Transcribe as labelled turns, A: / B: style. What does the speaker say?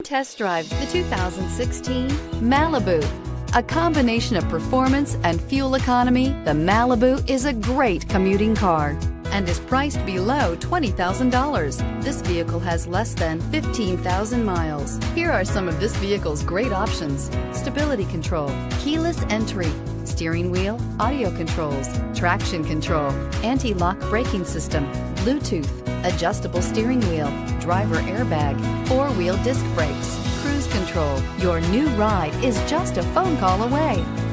A: Test drive the 2016 Malibu. A combination of performance and fuel economy, the Malibu is a great commuting car and is priced below $20,000. This vehicle has less than 15,000 miles. Here are some of this vehicle's great options: stability control, keyless entry, steering wheel audio controls, traction control, anti-lock braking system, Bluetooth, adjustable steering wheel, driver airbag, four-wheel disc brakes, cruise control. Your new ride is just a phone call away.